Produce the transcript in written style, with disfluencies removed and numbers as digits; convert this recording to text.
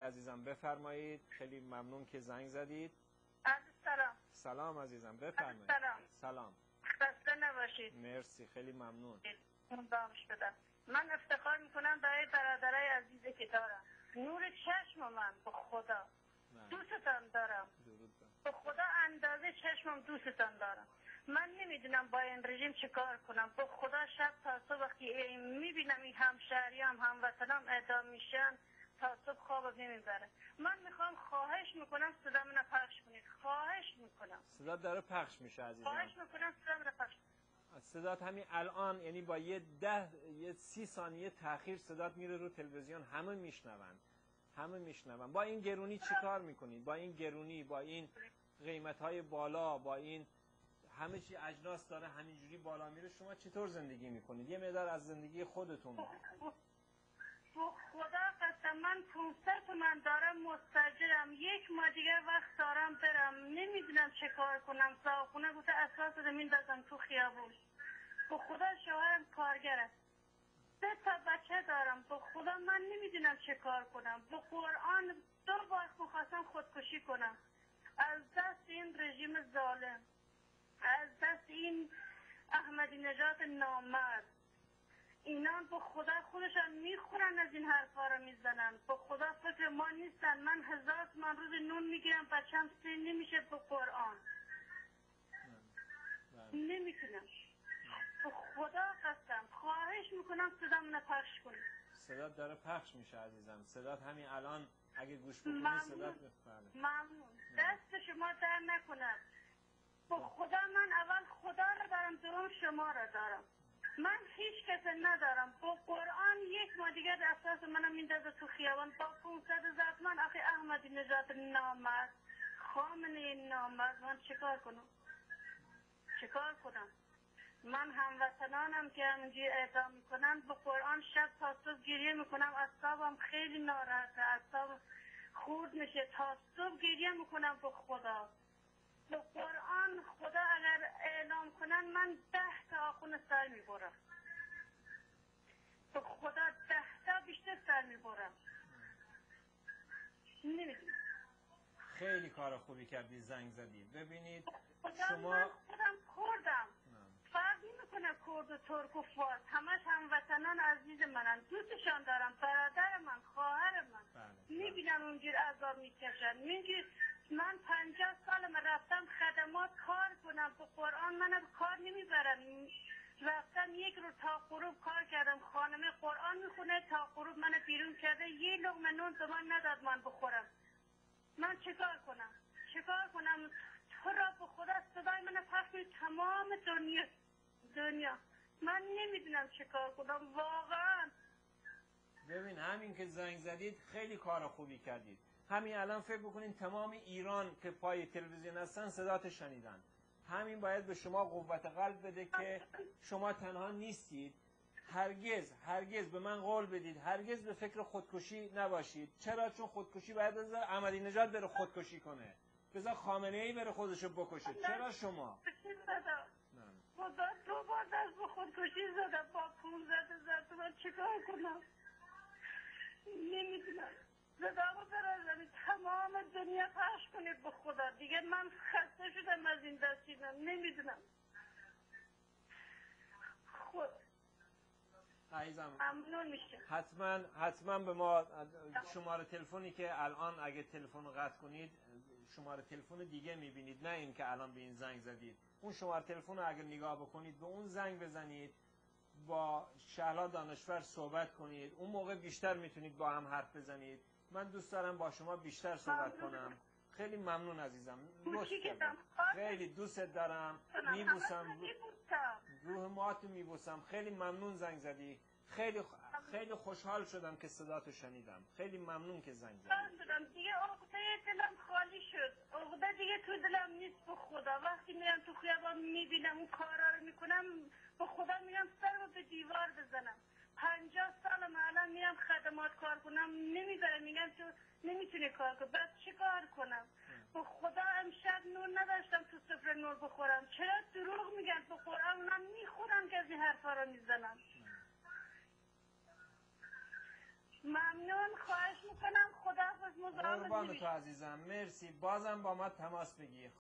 عزیزم بفرمایید. خیلی ممنون که زنگ زدید. سلام. سلام عزیزم بفرمایید. سلام. خسته نباشید. مرسی خیلی ممنون. دامش بدم. من افتخار میکنم برای برادرای عزیزی که دارم. نور چشم من به خدا دوستتان دارم. به خدا اندازه چشمم دوستتان دارم. من نمیدونم با این رژیم چه کار کنم. به خدا شب تا صبح وقتی میبینم این همشهریام هموطنام اعدام میشن تا صبح خوابم نمیبره. من میخوام خواهش میکنم صدا منو پخش کنید. خواهش میکنم. صدا داره پخش میشه عزیزم. خواهش میکنم صدا منو پخش کنید. صدات همین الان، یعنی با یه 30 ثانیه تاخیر صدات میره رو تلویزیون، همه میشنون. با این گرونی چی کار میکنید؟ با این گرونی، با این قیمت‌های بالا، با این همه چی اجناس داره همینجوری بالا میره، شما چطور زندگی میکنید؟ یه مقدار از زندگی خودتون بگید. خدا قسم من 500 تومن دارم، مستاجرم، 1 ماه دیگه وقت دارم برم، نمیدونم چه کار کنم. صاحبخونه گفته اساس رو میندازم تو خیابون. به خدا شوهرم کارگر است، 3 تا بچه دارم. به خدا من نمیدونم چه کار کنم. به قرآن 2 بار میخواستم خودکشی کنم از دست این رژیم ظالم، از دست این احمدی نژاد نامرد. اینا به خدا خودشان میخورن، از این حرفا رو میزنن. به خدا فکر ما نیستن. من 1000 تومان روز نون میگیرم، بچم 3 نمیشه. به قرآن نمیتونم. به خدا قسم خواهش میکنم صدا منو پخش کنید. صدات داره پخش میشه عزیزم. صدات همین الان اگه گوش بکنی صدات ممنون. دست شما در نکند. به خدا من اول خدا رو دارم، دوم شما رو دارم. من هیچ کس ندارم. با قرآن 1 ماه دیگر اساس منم میندازه تو خیابان با 500 زد. من آخه احمدی نژاد نامرد، خامنه نامرد، من چیکار کنم؟ من هموطنانم که همینجوری اعدام میکنن به قرآن شب تا صبح گریه میکنم. اعصابم خیلی ناراحته، اعصابم خورد میشه، تا صبح گریه میکنم. به خدا به قرآن خدا اگر اعلام کنن من 10 تا آخون سر میبرم. به خدا 10 تا بیشتر سر میبرم. نمیدونم. خیلی کار خوبی کردی زنگ زدی. ببینید شما من خودم کردم، فرق نمیکنه کرد و ترک و فارس، همش هموطنان عزیز منن، دوستشان دارم، برادر من، خواهر من. میبینم اونجور عذاب میکشن. من 50 سالم رفتم خدمات کار کنم. به قرآن من کار نمیبرم. رفتم 1 روز تا غروب کار کردم. خانم قرآن میخونه تا غروب من بیرون کرده. 1 لقمه نون به من نداد من بخورم. من چیکار کنم؟ تو را به خدا صدای من پخش کنید تمام دنیا. من نمیدونم چه کار کنم واقعا. ببین همین که زنگ زدید خیلی کار خوبی کردید. همین الان فکر بکنین تمام ایران که پای تلویزیون هستن صدات شنیدن. همین باید به شما قوت قلب بده که شما تنها نیستید. هرگز به من قول بدید هرگز به فکر خودکشی نباشید. چرا؟ چون خودکشی باید بذار احمدی نژاد بره خودکشی کنه، بذار خامنه ای بره خودشو بکشه. چرا شما؟ خدا 2 بار دست به خودکشی زدم با 500 زد. من چیکار کنم؟ نمیدونم. صدامو برازنید تمام دنیا پخش کنید به خدا. دیگه من خسته شدم از این دستیدم. نمیدونم. عزیزم ممنون میشه. حتما به ما شماره تلفنی که الان اگه تلفن رو قطع کنید شماره تلفن دیگه میبینید، نه این که الان به این زنگ زدید. اون شماره تلفن رو اگر نگاه بکنید به اون زنگ بزنید، با شهلا دانشور صحبت کنید. اون موقع بیشتر میتونید با هم حرف بزنید. من دوست دارم با شما بیشتر صحبت کنم. خیلی ممنون عزیزم. خیلی دوست دارم. میبوسم روح ماتو میبوسم. خیلی ممنون زنگ زدی. خیلی خوشحال شدم که صداتو شنیدم. خیلی ممنون که زنگ زدی. دیگه عقده دلم خالی شد. عقده دیگه تو دلم نیست. به خدا وقتی میرم تو خیابان میبینم اون کارا رو میکنم به خدا میگم سرمو به دیوار بزنم. 50 سالم الان میرم خدمات کار کنم نمیبرم. میگم تو نمیتونی کار کنی. بعد چی کار کنم؟ به خدا امشب نور نداشتم تو سفره نور بخورم. چرا دروغ میگن؟ به قرآن من میخورم که از این حرفا رو میزنم. ممنون. خواهش میکنم. خداحافظ. قربان تو عزیزم، مرسی. بازم با ما تماس بگیر.